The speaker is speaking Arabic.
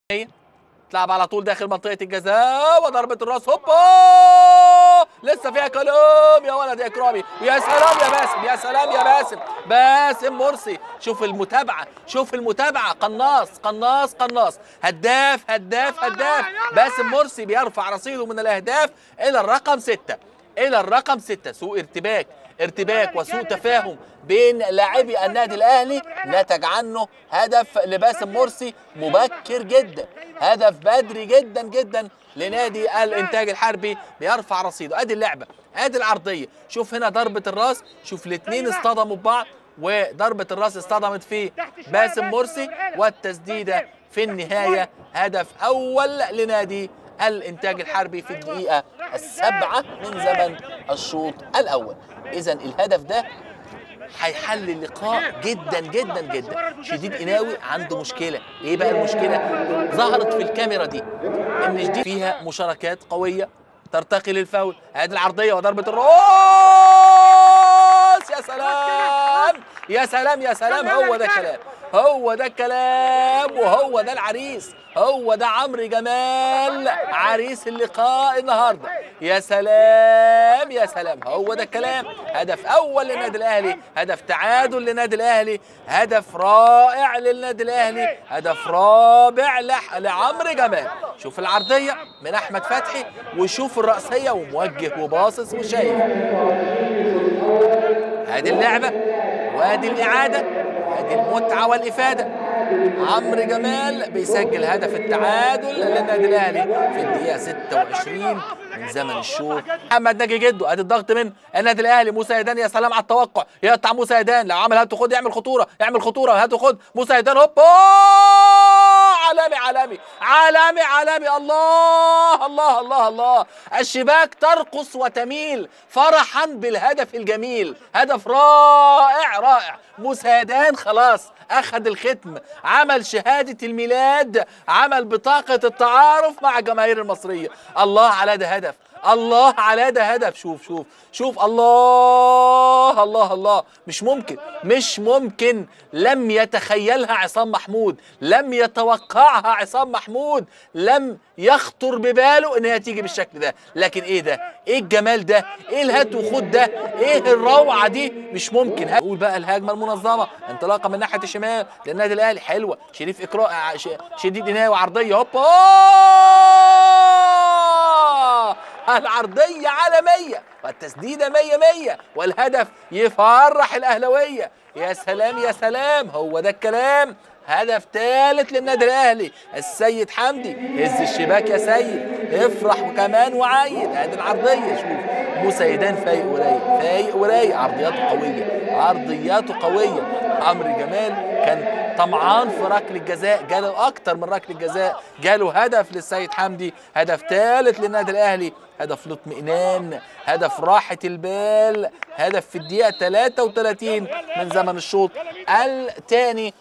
تلعب على طول داخل منطقة الجزاء وضربة الراس. هوبا لسه فيها كلام يا ولد يا إكرامي. يا سلام يا باسم، يا سلام يا باسم. باسم مرسي، شوف المتابعة، شوف المتابعة. قناص قناص قناص. هداف هداف هداف. باسم مرسي بيرفع رصيده من الأهداف إلى الرقم 6، إلى الرقم 6. سوء ارتباك وسوء تفاهم بين لاعبي النادي الاهلي نتج عنه هدف لباسم مرسي مبكر جدا، هدف بدري جدا جدا لنادي الانتاج الحربي بيرفع رصيده. ادي اللعبه، ادي العرضيه. شوف هنا ضربه الراس، شوف الاثنين اصطدموا ببعض وضربه الراس اصطدمت في باسم مرسي، والتسديده في النهايه هدف اول لنادي الانتاج الحربي في الدقيقه السابعه من زمن الشوط الاول. اذا الهدف ده هيحل اللقاء جدا جدا جدا. شديد قناوي عنده مشكله. ايه بقى المشكله؟ ظهرت في الكاميرا دي ان شديد فيها مشاركات قويه ترتقي للفاول. ادي العرضيه وضربه الراس. يا سلام يا سلام يا سلام. هو ده الكلام، هو ده الكلام، وهو ده العريس، هو ده عمرو جمال عريس اللقاء النهارده. يا سلام يا سلام، هو ده الكلام. هدف اول للنادي الاهلي، هدف تعادل للنادي الاهلي، هدف رائع للنادي الاهلي، هدف رابع لعمرو جمال. شوف العرضيه من احمد فتحي، وشوف الرأسيه وموجه وباصص وشايف. ادي اللعبه وادي الاعاده، ادي المتعه والافاده. عمرو جمال بيسجل هدف التعادل للنادي الاهلي في الدقيقه 26 من زمن الشوط. محمد ناجي جده، ادي الضغط من النادي الاهلي. موسى ايدان، يا سلام على التوقع، يقطع موسى ايدان. لو عمل هات وخد يعمل خطوره، يعمل خطوره. هات وخد موسى ايدان. هوبا عالمي عالمي عالمي عالمي. الله الله الله الله. الشباك ترقص وتميل فرحا بالهدف الجميل. هدف رائع رائع. موسى ايدان خلاص اخذ الختم، عمل شهادة الميلاد، عمل بطاقة التعارف مع الجماهير المصرية. الله على ده هدف، الله على ده هدف. شوف شوف شوف. الله الله الله. مش ممكن، مش ممكن. لم يتخيلها عصام محمود، لم يتوقعها عصام محمود، لم يخطر بباله ان هي تيجي بالشكل ده. لكن ايه ده؟ ايه الجمال ده؟ ايه الهات وخد ده؟ ايه الروعه دي؟ مش ممكن. قول بقى الهجمه المنظمه، انطلاقه من ناحيه الشمال للنادي الاهلي، حلوه. شريف اكرام، شديد قناوي، عرضيه. هوبا العرضيه عالميه والتسديده 100 والهدف يفرح الاهلاويه. يا سلام يا سلام، هو ده الكلام. هدف ثالث للنادي الاهلي. السيد حمدي، هز الشباك يا سيد، افرح وكمان وعيد. ادي العرضيه. شوف موسى ايدان فايق ورايق، فايق ورايق. عرضياته قويه، عرضياته قويه. عمرو جمال كان طمعان في ركله الجزاء، جاله اكتر من ركله الجزاء، جاله هدف للسيد حمدي. هدف ثالث للنادي الاهلي، هدف الاطمئنان، هدف راحه البال، هدف في الدقيقه 33 من زمن الشوط الثاني.